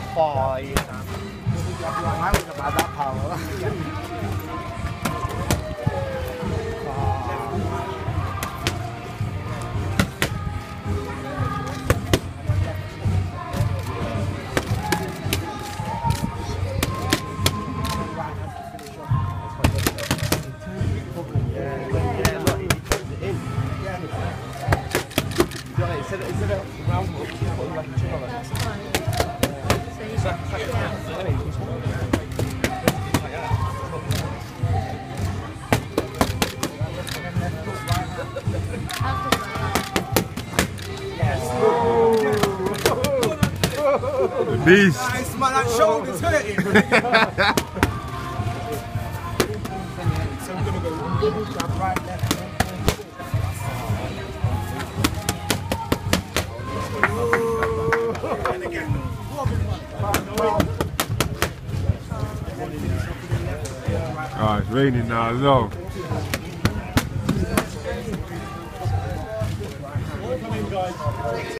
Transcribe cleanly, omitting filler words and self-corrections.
5. About that power. Instead of round up, put like a chin on it. That's fine. So you can take it out. The beast. Nice man, that shoulder's hurting. So I'm gonna go right there. Oh, it's raining now as well.